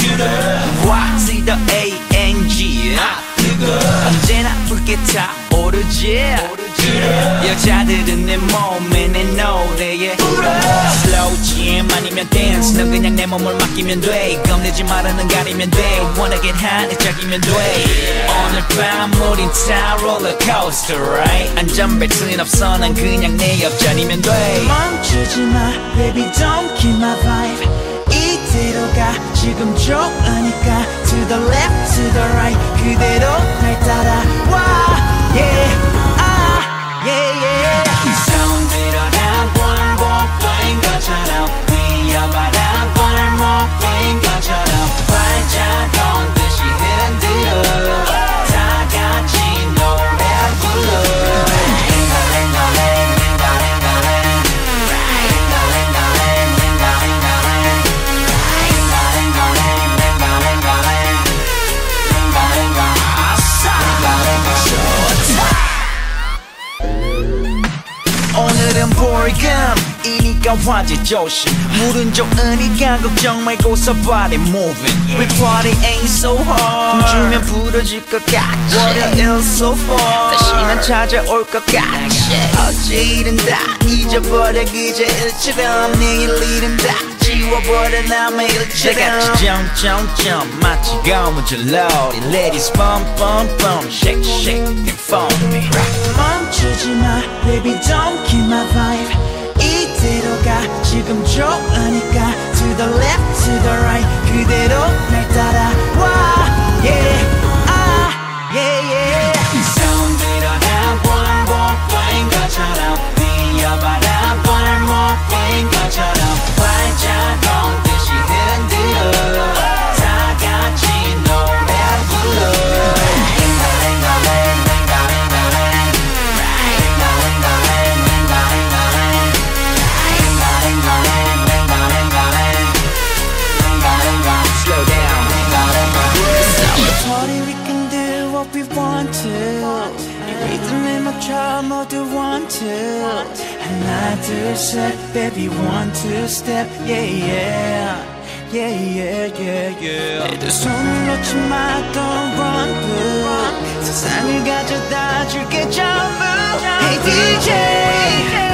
See the ANG 언제나 붉게 타오르지 여자들은 내 몸에 내 노래에 Slow jam 아니면 dance 넌 그냥 내 몸을 맡기면 돼 겁내지 말아는 가리면 돼 Wanna get high 짝이면 돼 오늘 밤 우린 타 롤러코스터 right 안전벨트는 없어 난 그냥 내 옆자리면 돼 멈추지 마 baby don't kill my vibe 이대로 가 지금 좋으니까 To the left to the right 그대로 날 따라와 Yeah yeah yeah 손들어 한번 뽀뽀인 것처럼 위험하다 발목인 것처럼 발자국 듯이 흔들어 다 같이 노래 불러 오늘은 볼감이니까 화제 조심 물은 좋으니까 걱정 말고서 body moving We party ain't so hard 춤추면 부러질 것 같지 월요일 so far 다시는 찾아올 것 같지 어제 일은 다 잊어버려 그제 일처럼 내일 일은 다 지워버려 남의 일처럼 다같이 점점점 마치 고무줄로 Ladies bump bump bump shake shake and for me 멈추지 마 baby don't kill my vibe 이대로 가 지금 좋으니까 To the left to the right 그대로 날 따라와 Yeah yeah yeah 손들어 한번 뽀뽀인 것처럼 위험하다 발목인 것처럼 발자국 듯이 흔들어 다 같이 노래 불러 We want to 이 리듬에 맞춰 모두 want to 하나 둘 셋 baby one two step yeah yeah yeah yeah yeah yeah 내 두 손을 놓지 마 don't run through 세상을 가져다 줄게 전부 Hey DJ